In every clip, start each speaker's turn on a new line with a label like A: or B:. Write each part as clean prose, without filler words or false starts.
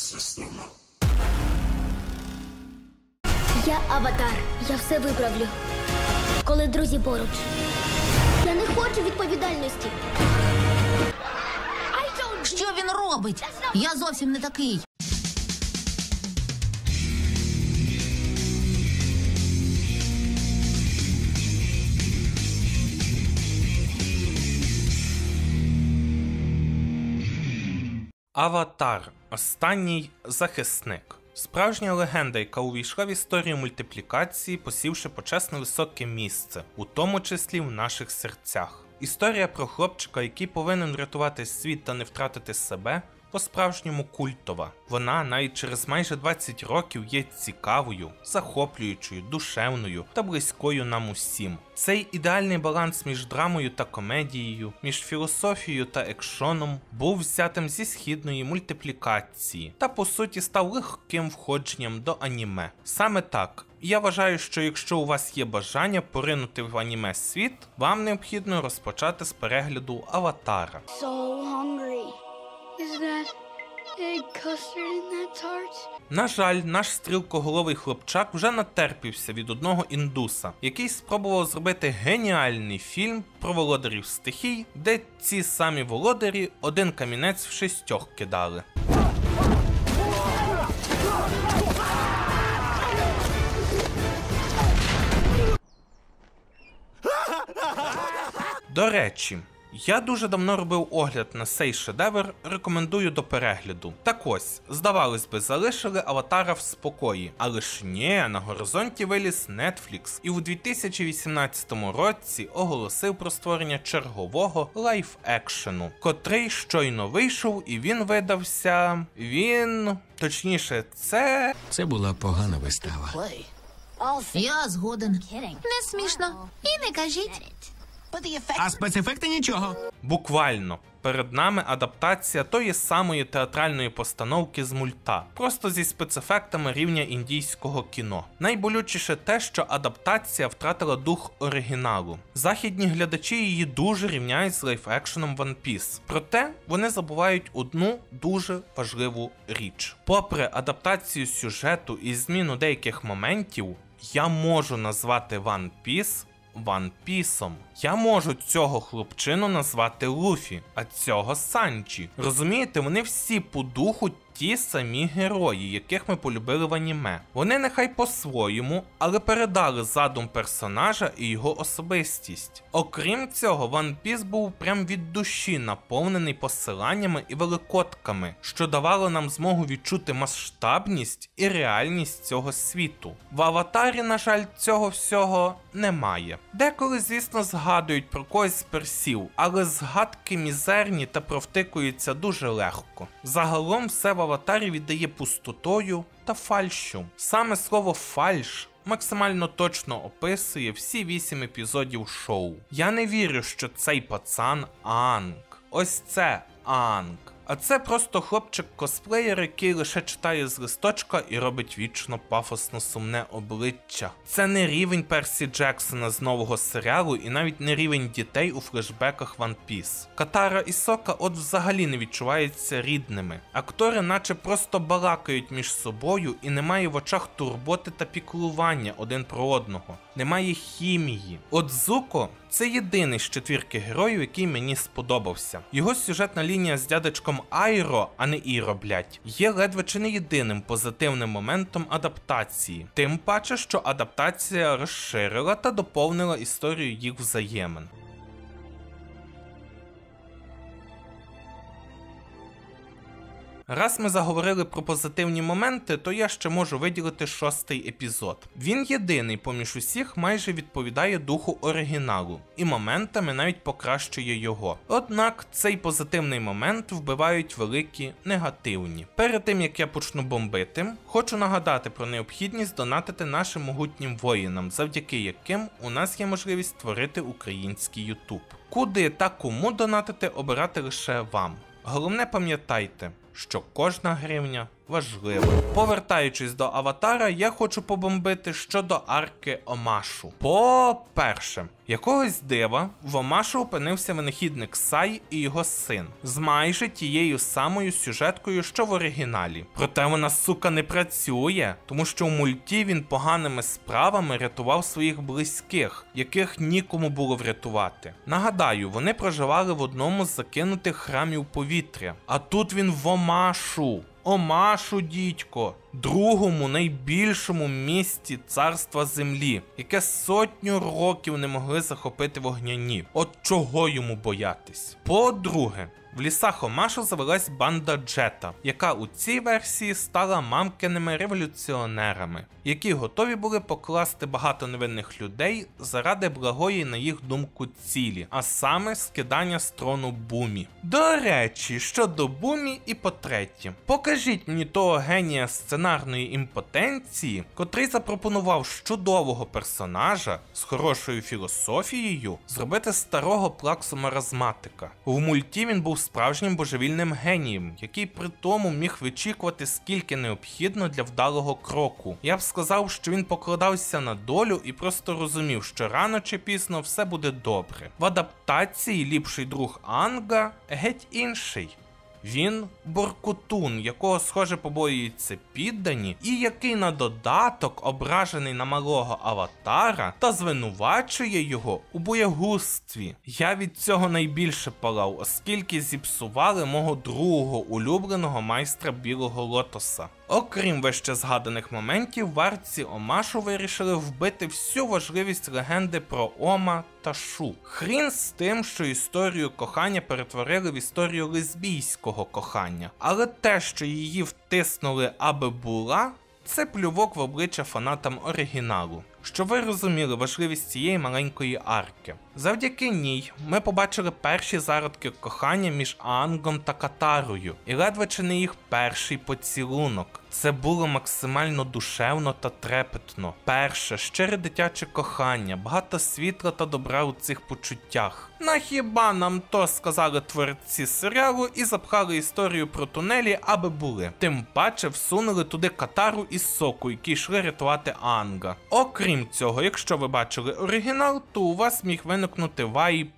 A: Я Аватар. Я все виправлю. Коли друзі поруч. Я не хочу відповідальності.
B: Що він робить? Я зовсім не такий.
C: Аватар. Останній захисник. Справжня легенда, яка увійшла в історію мультиплікації, посівши почесне високе місце, у тому числі в наших серцях. Історія про хлопчика, який повинен врятувати світ та не втратити себе, по-справжньому культова. Вона навіть через майже 20 років є цікавою, захоплюючою, душевною та близькою нам усім. Цей ідеальний баланс між драмою та комедією, між філософією та екшоном був взятим зі східної мультиплікації та по суті став легким входженням до аніме. Саме так. Я вважаю, що якщо у вас є бажання поринути в аніме світ, вам необхідно розпочати з перегляду Аватара. На жаль, наш стрілкоголовий хлопчак вже натерпівся від одного індуса, який спробував зробити геніальний фільм про володарів стихій, де ці самі володарі один камінець в 6 кидали. До речі, я дуже давно робив огляд на цей шедевр, рекомендую до перегляду. Так ось, здавалось би, залишили Аватара в спокої, але ж ні, на горизонті виліз Netflix і у 2018 році оголосив про створення чергового лайф-екшену, котрий щойно вийшов і він видався... Точніше,
D: Це була погана вистава.
B: Я згоден. Не смішно. І не кажіть.
D: А спецефекти нічого.
C: Буквально. Перед нами адаптація тої самої театральної постановки з мульта, просто зі спецефектами рівня індійського кіно. Найболючіше те, що адаптація втратила дух оригіналу. Західні глядачі її дуже рівняють з лайф-екшеном One Piece. Проте вони забувають одну дуже важливу річ. Попри адаптацію сюжету і зміну деяких моментів, я можу назвати One Piece One Piece'ом. Я можу цього хлопчину назвати Луфі, а цього Санджі. Розумієте, вони всі по духу ті самі герої, яких ми полюбили в аніме. Вони нехай по-своєму, але передали задум персонажа і його особистість. Окрім цього, One Piece був прям від душі наповнений посиланнями і великодками, що давало нам змогу відчути масштабність і реальність цього світу. В Аватарі, на жаль, цього всього немає. Деколи, звісно, згадують про когось з персів, але згадки мізерні та провтикуються дуже легко. Загалом все в Аватарі віддає пустотою та фальшю. Саме слово «фальш» максимально точно описує всі 8 епізодів шоу. Я не вірю, що цей пацан Аанг. Ось це Аанг. А це просто хлопчик-косплеєр, який лише читає з листочка і робить вічно пафосно сумне обличчя. Це не рівень Персі Джексона з нового серіалу і навіть не рівень дітей у флешбеках One Piece. Катара і Сока от взагалі не відчуваються рідними. Актори наче просто балакають між собою і немає в очах турботи та піклування один про одного. Немає хімії. От Зуко – це єдиний з 4 героїв, який мені сподобався. Його сюжетна лінія з дядечком Айро, а не Іро, блять, є ледве чи не єдиним позитивним моментом адаптації. Тим паче, що адаптація розширила та доповнила історію їх взаємин. Раз ми заговорили про позитивні моменти, то я ще можу виділити 6-й епізод. Він єдиний поміж усіх майже відповідає духу оригіналу, і моментами навіть покращує його. Однак цей позитивний момент вбивають великі негативні. Перед тим як я почну бомбити, хочу нагадати про необхідність донатити нашим могутнім воїнам, завдяки яким у нас є можливість створити український YouTube. Куди та кому донатити, обирати лише вам. Головне пам'ятайте, що кожна гривня важлива. Повертаючись до Аватара, я хочу побомбити щодо арки Омашу. По-перше, якогось дива в Омашу опинився винахідник Сай і його син з майже тією самою сюжеткою, що в оригіналі. Проте вона, сука, не працює, тому що у мульті він поганими справами рятував своїх близьких, яких нікому було врятувати. Нагадаю, вони проживали в одному з закинутих храмів повітря, а тут він в Омашу. Омашу, дідько, другому найбільшому місті царства землі, яке 100 років не могли захопити вогняні. От чого йому боятись? По-друге, в лісах Омашу завелась банда Джета, яка у цій версії стала мамкиними революціонерами, які готові були покласти багато невинних людей заради благої, на їх думку, цілі, а саме скидання з трону Бумі. До речі, щодо Бумі і по-третє, покажіть мені того генія сценарної імпотенції, котрий запропонував з чудового персонажа з хорошою філософією зробити старого плаксу маразматика. В мульті він був справжнім божевільним генієм, який при тому міг вичікувати скільки необхідно для вдалого кроку. Я б сказав, що він покладався на долю і просто розумів, що рано чи пізно все буде добре. В адаптації ліпший друг Анга геть інший. Він Боркутун, якого, схоже, побоюються піддані, і який на додаток ображений на малого Аватара та звинувачує його у боягузтві. Я від цього найбільше палав, оскільки зіпсували мого другого улюбленого майстра Білого Лотоса. Окрім вище згаданих моментів, в арці Омашу вирішили вбити всю важливість легенди про Ома та Шу. Хрін з тим, що історію кохання перетворили в історію лесбійського кохання. Але те, що її втиснули аби була, це плювок в обличчя фанатам оригіналу. Щоб ви розуміли важливість цієї маленької арки. Завдяки ній ми побачили перші зародки кохання між Аангом та Катарою, і ледве чи не їх перший поцілунок. Це було максимально душевно та трепетно. Перше, щире дитяче кохання, багато світла та добра у цих почуттях. На хіба нам то сказали творці серіалу і запхали історію про тунелі, аби були. Тим паче всунули туди Катару і Соку, які йшли рятувати Аанга. Окрім цього, якщо ви бачили оригінал, то у вас міг виникнути вайб.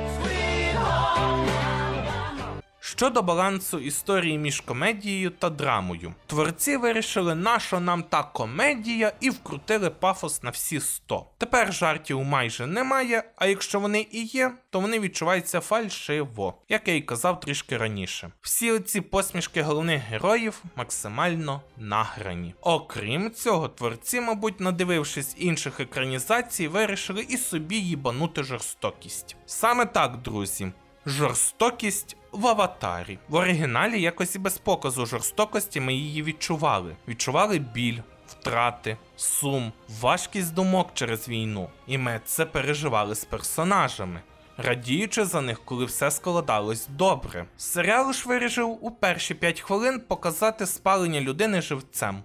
C: Щодо балансу історії між комедією та драмою. Творці вирішили, нащо нам та комедія, і вкрутили пафос на всі 100. Тепер жартів майже немає, а якщо вони і є, то вони відчуваються фальшиво, як я й казав трішки раніше. Всі оці посмішки головних героїв максимально награні. Окрім цього, творці, мабуть, надивившись інших екранізацій, вирішили і собі їбанути жорстокість. Саме так, друзі. Жорстокість в Аватарі. В оригіналі якось і без показу жорстокості ми її відчували. Відчували біль, втрати, сум, важкість думок через війну. І ми це переживали з персонажами, радіючи за них, коли все складалось добре. Серіал ж вирішив у перші 5 хвилин показати спалення людини живцем.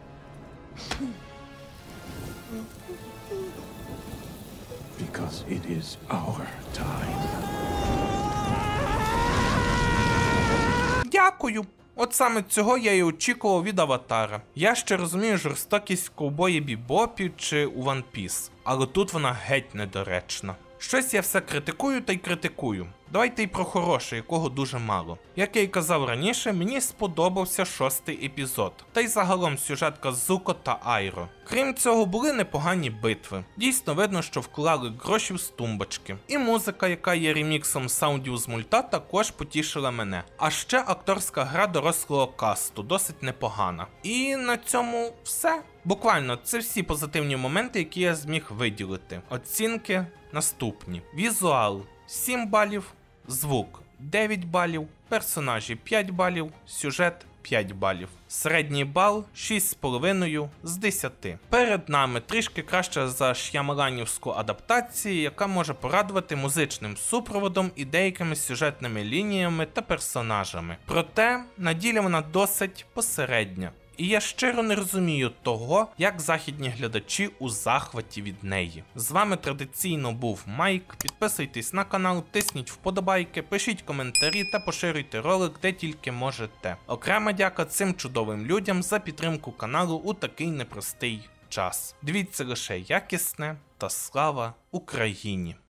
E: Because it is our time.
C: Дякую! От саме цього я і очікував від Аватара. Я ще розумію жорстокість в Ковбої Бібопі чи у One Piece, але тут вона геть недоречна. Щось я все критикую та й критикую. Давайте й про хороше, якого дуже мало. Як я й казав раніше, мені сподобався 6-й епізод, та й загалом сюжетка Зуко та Айро. Крім цього, були непогані битви. Дійсно видно, що вклали гроші в тумбочки. І музика, яка є реміксом саундів з мульта, також потішила мене. А ще акторська гра дорослого касту, досить непогана. І на цьому все. Буквально, це всі позитивні моменти, які я зміг виділити. Оцінки наступні. Візуал 7 балів, звук 9 балів, персонажі 5 балів, сюжет 5 балів. Середній бал 6,5 з 10. Перед нами трішки краще за ш'ямаланівську адаптацію, яка може порадувати музичним супроводом і деякими сюжетними лініями та персонажами. Проте, на ділі вона досить посередня. І я щиро не розумію того, як західні глядачі у захваті від неї. З вами традиційно був Майк. Підписуйтесь на канал, тисніть вподобайки, пишіть коментарі та поширюйте ролик де тільки можете. Окрема дяка цим чудовим людям за підтримку каналу у такий непростий час. Дивіться лише якісне та слава Україні!